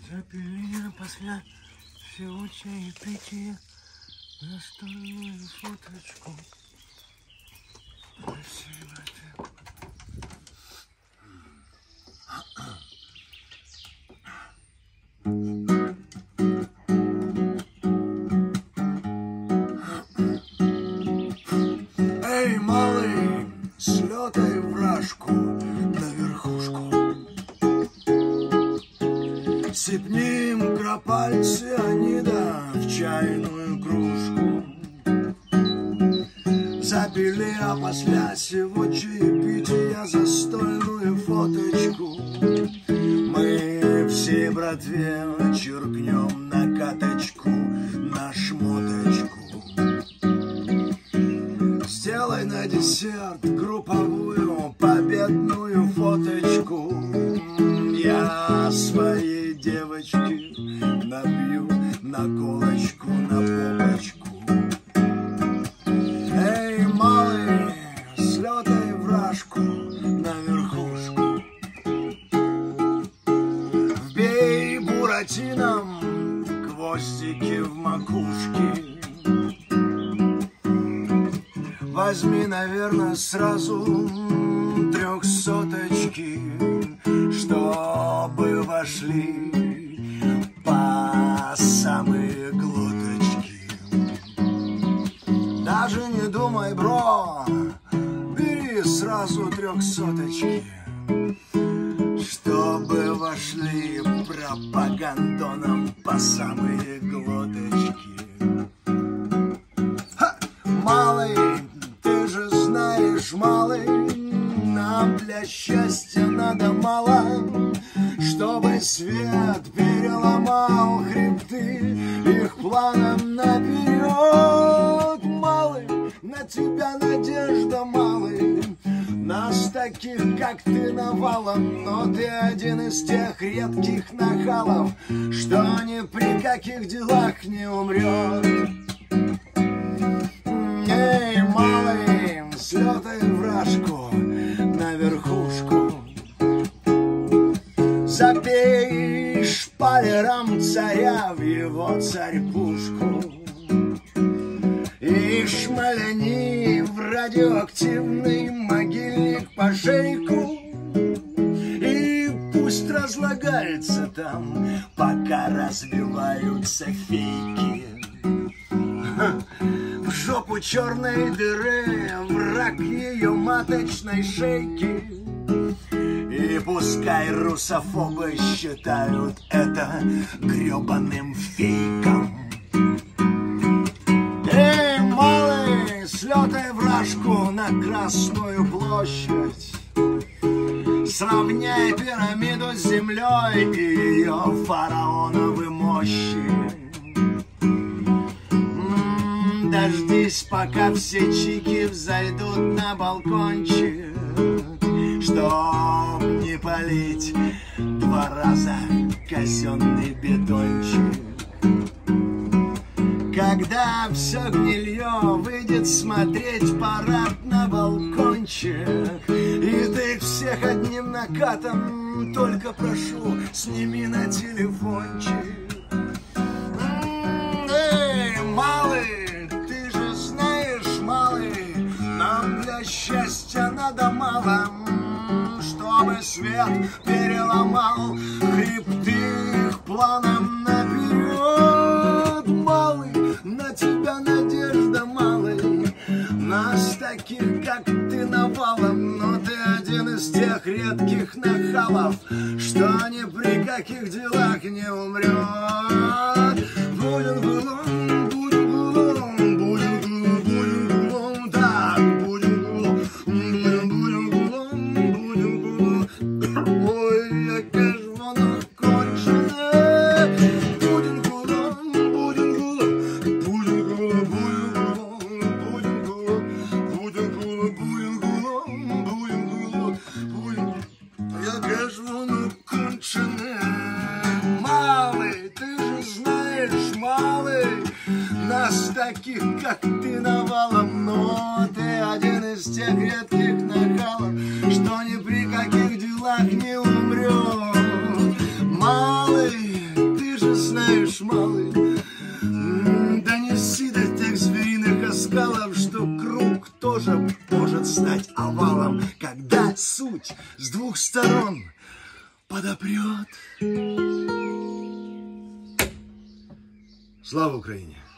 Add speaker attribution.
Speaker 1: Запили после всего чаепития настольную фоточку. Спасибо тебе. Эй, малый, слетай вражку на верхушку. Сыпнем кропаль цианида в чайную кружку. Запили, а после всего чаепития застольную фоточку. Мы всей братве черкнем на каточку, на шмоточку. Сделай на десерт групповую победную фоточку. Я своей девочке набью наколочку на попочку. Эй, малый, слетай вражку на верхушку. Вбей буратином гвоздики в макушке. Возьми, наверное, сразу 300-очки, чтобы вошли по самые глоточки. Даже не думай, бро, бери сразу 300-очки, чтобы вошли пропагандоном по самые глоточки. Ха! Малый, ты же знаешь, малый, нам для счастья надо мало, чтобы свет переломал хребты их планом наперед. Малый, на тебя надежда, малый, нас таких, как ты, навалом, но ты один из тех редких нахалов, что ни при каких делах не умрет. Эй, малый, слетай вражку на верхушку. Забей шпалером царя в его царь-пушку. И шмаляни в радиоактивный могильник по шейку. И пусть разлагается там, пока развиваются фейки. В жопу черной дыры, враг ее маточной шейки. И пускай русофобы считают это гребаным фейком. Эй, малый, слетай вражку на Красную площадь. Сравняй пирамиду с землей и ее фараоновы мощи. Дождись, пока все чики взойдут на балкончик, чтоб не полить 2 раза казенный бетончик. Когда все гнилье выйдет смотреть парад на балкончик, и ты их всех одним накатом, только прошу, сними на телефончик. Эй, малый, ты же знаешь, малый, нам для счастья надо мало, чтобы свет переломал хребты их планом наперед. Малый, на тебя надежда, малый, нас таких, как ты, навалом, но ты один из тех редких нахалов, что ни при каких делах не умрет. Будем гулом, будем гулом, будем гулом, будем гулом, так, будем гулом, будем гулом, будем гулом. Ой, яке ж воно кончене. Будем гулом, будем гулом, будем гулом, будем гулом, будем гулом, будем гулом, будем гулом, будем. Яке ж воно кончене. Малый, ты же знаешь, малый, нас таких, как ты, навалом, но ты один из тех редких нахалов, что ни при каких делах не умрет. Малый, знаешь, малый, донеси до тех звериных оскалов, что круг тоже может стать овалом, когда суть с двух сторон подопрет. Слава Украине!